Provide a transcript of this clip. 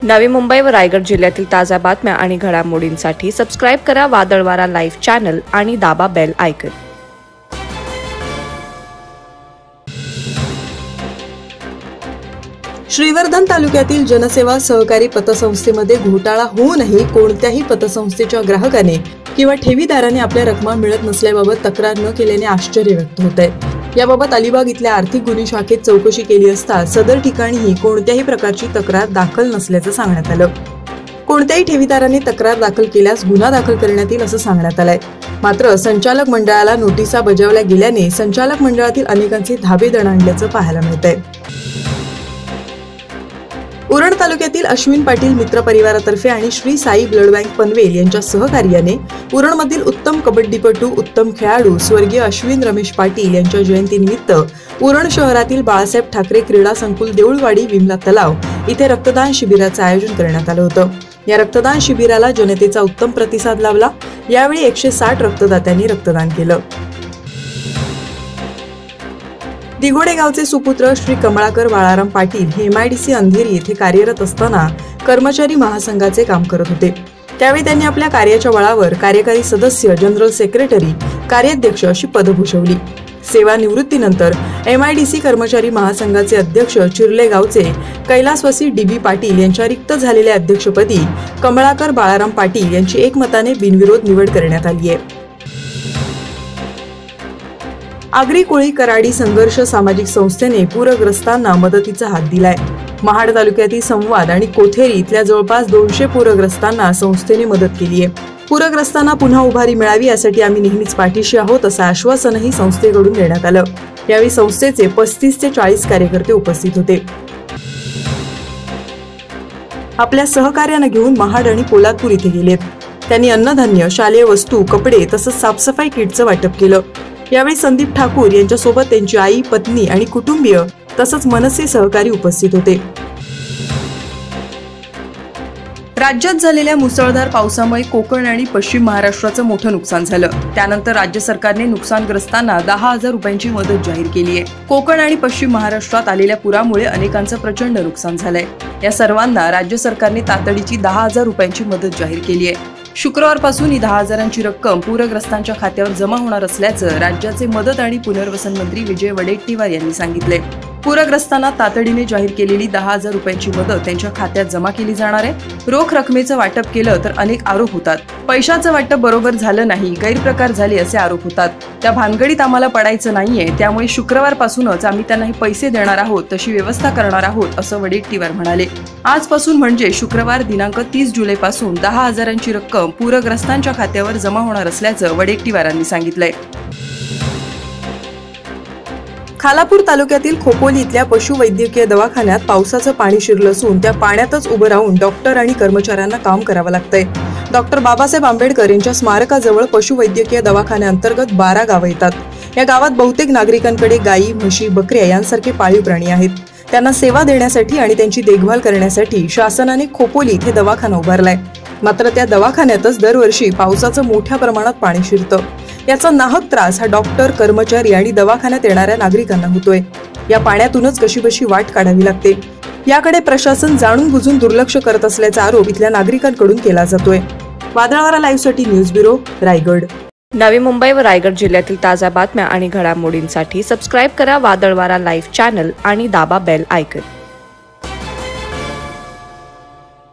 नवी मुंबई व रायगड जिल्ह्यातील ताज्या बातम्या आणि घडामोडींसाठी सबस्क्राइब करा वादळवारा लाईव्ह चॅनल आणि दाबा बेल आयकॉन। श्रीवर्धन तालुक्यातील जनसेवा सहकारी पतसंस्थेमध्ये घोटाळा होऊनही कोणत्याही पतसंस्थेच्या ग्राहकाने किंवा ठेवीदाराने आपल्या रक्कमा मिळत नसल्याबाबत तक्रार न केल्याने आश्चर्य व्यक्त होत आहे। याबाबत अलिबाग इथल्या आर्थिक गुन्हे शाखेत चौकशी केली असता सदर ठिकाणीही कोणत्याही प्रकारची तक्रार दाखल नसल्याचं सांगण्यात आलं। कोणत्याही ठेवीदाराने तक्रार दाखल केल्यास गुन्हा दाखल करण्यात येईल असं सांगण्यात आलंय। मात्र संचालक मंडळाला नोटिसा बजावल्या गेल्याने संचालक मंडळातील अनेकांचे धाबे दणाणल्याचं पाहायला मिळतंय। उरण तालुक्यातील अश्विन पाटील मित्र परिवारातर्फे आणि श्री साई ब्लड बँक पनवेल यांच्या सहकार्याने उरणमधील उत्तम कबड्डीपटू उत्तम खेळाडू स्वर्गीय अश्विन रमेश पाटील यांच्या जयंतीनिमित्त उरण शहरातील बाळासाहेब ठाकरे क्रीडा संकुल देऊळवाडी विमला तलाव इथे रक्तदान शिबिराचं आयोजन करण्यात आलं होतं। या रक्तदान शिबिराला जनतेचा उत्तम प्रतिसाद लाभला। यावेळी 160 रक्तदात्यांनी रक्तदान केलं। दिघोडे गावचे सुपुत्र श्री कमळाकर बाळाराम पाटील हे MIDC अंधेरी येथे कार्यरत असताना कर्मचारी महासंघाचे काम करत होते। त्यावेळी त्यांनी आपल्या कार्याच्या बळावर कार्यकारी सदस्य, जनरल सेक्रेटरी, कार्याध्यक्ष अशी पदं भूषवली। सेवानिवृत्तीनंतर MIDC कर्मचारी महासंघाचे अध्यक्ष चिर्ले गावचे कैलासवासी DB पाटील यांच्या रिक्त झालेल्या अध्यक्षपदी कमळाकर बाळाराम पाटील यांची एकमताने बिनविरोध निवड करण्यात आली आहे। आगरी कोळी कराडी संघर्ष सामाजिक संस्थेने पूरग्रस्तांना मदतीचा हात दिलाय। महाड तालुक्यातील संवाद आणि कोथेरी इथल्या जवळपास 200 पूरग्रस्तांना संस्थेने मदत केली आहे। पूरग्रस्तांना पुन्हा उभारी मिळावी यासाठी आम्ही नेहमीच पाठीशी आहोत असं आश्वासनही संस्थेकडून देण्यात आलं। यावेळी संस्थेचे 35 ते 40 कार्यकर्ते उपस्थित होते। आपल्या सहकार्यानं घेऊन महाड आणि पोलादपूर इथे गेलेत। त्यांनी अन्नधान्य, शालेय वस्तू, कपडे तसंच साफसफाई किटचं वाटप केलं। यावेळी संदीप ठाकूर यांच्यासोबत त्यांची आई, पत्नी आणि कुटुंबीय तसंच मनसे सहकारी उपस्थित होते। राज्यात झालेल्या मुसळधार पावसामुळे कोकण आणि पश्चिम महाराष्ट्राचं मोठं नुकसान झालं। त्यानंतर राज्य सरकारने नुकसानग्रस्तांना 10,000 रुपयांची मदत जाहीर केली आहे। कोकण आणि पश्चिम महाराष्ट्रात आलेल्या पुरामुळे अनेकांचं प्रचंड नुकसान झालंय। या सर्वांना राज्य सरकारने तातडीची 10,000 रुपयांची मदत जाहीर केली आहे। शुक्रवारपासून ही 10,000ची रक्कम पूरग्रस्तांच्या खात्यावर जमा होणार असल्याचं राज्याचे मदत आणि पुनर्वसन मंत्री विजय वडेट्टीवार यांनी सांगितले। पूरग्रस्तांना तातडीने जाहीर केलेली 10,000 रुपयांची मदत त्यांच्या खात्यात जमा केली जाणार आहे। रोख रकमेचं वाटप केलं तर अनेक आरोप होतात। पैशाचं वाटप बरोबर झालं नाही, गैरप्रकार झाले असे आरोप होतात। त्या भानगडीत आम्हाला पडायचं नाहीये, त्यामुळे शुक्रवारपासूनच आम्ही त्यांना हे पैसे देणार आहोत, तशी व्यवस्था करणार आहोत असं वडेट्टीवार म्हणाले। आजपासून म्हणजे शुक्रवार दिनांक 30 जुलैपासून 10,000ची रक्कम पूरग्रस्तांच्या खात्यावर जमा होणार असल्याचं वडेट्टीवारांनी सांगितलंय। खालापूर तालुक्यातील खोपोली इथल्या पशुवैद्यकीय दवाखान्यात पावसाचं पाणी शिरलं असून त्या पाण्यातच उभं राहून डॉक्टर आणि कर्मचाऱ्यांना काम करावं लागतंय। डॉक्टर बाबासाहेब आंबेडकर यांच्या स्मारकाजवळ पशुवैद्यकीय दवाखान्याअंतर्गत 12 गावं येतात। या गावात बहुतेक नागरिकांकडे गायी, म्हशी, बकऱ्या यांसारखे पाळीव प्राणी आहेत। त्यांना सेवा देण्यासाठी आणि त्यांची देखभाल करण्यासाठी शासनाने खोपोली इथे दवाखाना उभारलाय। मात्र त्या दवाखान्यातच दरवर्षी पावसाचं मोठ्या प्रमाणात पाणी शिरतं। याचा नाहक त्रास हा डॉक्टर, कर्मचारी आणि दवाखान्यात येणाऱ्या नागरिकांना होतोय। या पाण्यातूनच कशीबशी वाट काढावी लागते। याकडे प्रशासन जाणून बुजून दुर्लक्ष करत असल्याचा आरोप इथल्या नागरिकांकडून केला जातोय। वादळवारा लाईव्हसाठी न्यूज ब्युरो, रायगड। नवी मुंबई व रायगड जिल्ह्यातील ताज्या बातम्या आणि घडामोडींसाठी सबस्क्राइब करा वादळवारा लाईव्ह चॅनल आणि दाबा बेल आयकॉन।